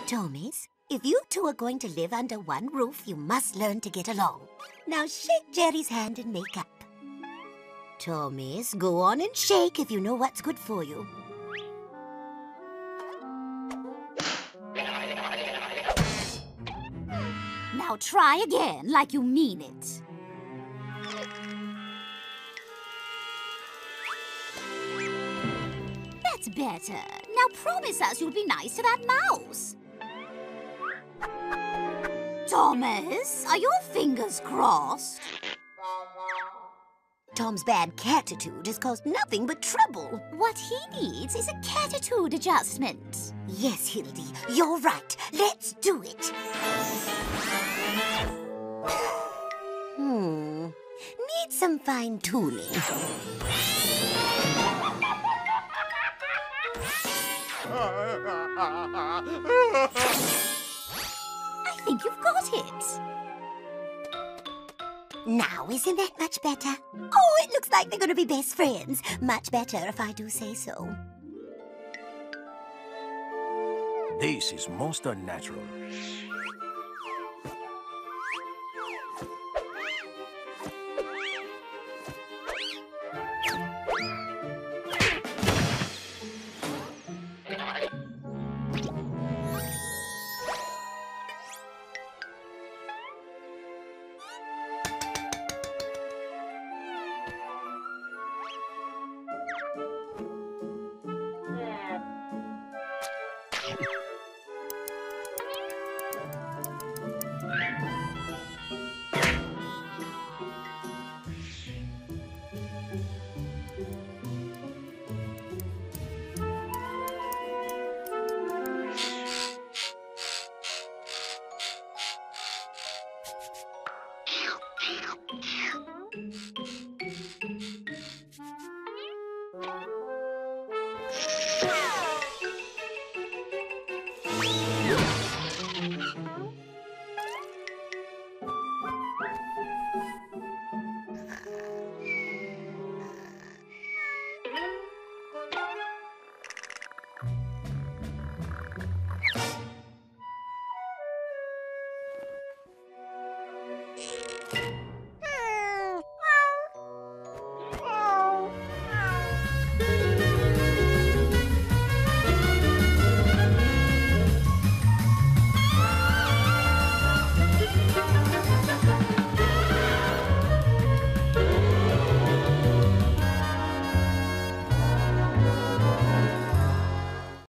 Tomies, if you two are going to live under one roof, you must learn to get along. Now shake Jerry's hand and make up. Tomies, go on and shake if you know what's good for you. Now try again, like you mean it. That's better. Now promise us you'll be nice to that mouse. Thomas, are your fingers crossed? Tom's bad catitude has caused nothing but trouble. What he needs is a catitude adjustment. Yes, Hildy, you're right. Let's do it. Need some fine-tuning. I think you've got it. Now, isn't that much better? Oh, it looks like they're going to be best friends. Much better if I do say so. This is most unnatural.